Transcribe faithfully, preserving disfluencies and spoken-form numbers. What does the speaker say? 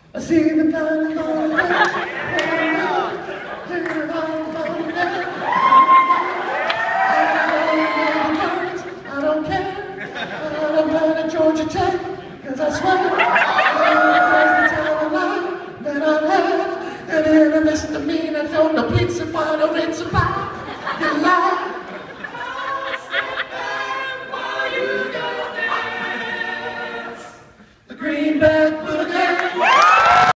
I see the time going down. I don't care. I'm going to Georgia Tech, cause I swear that's the time of life that I've had. And in a misdemeanor, don't the pizza, find a rinse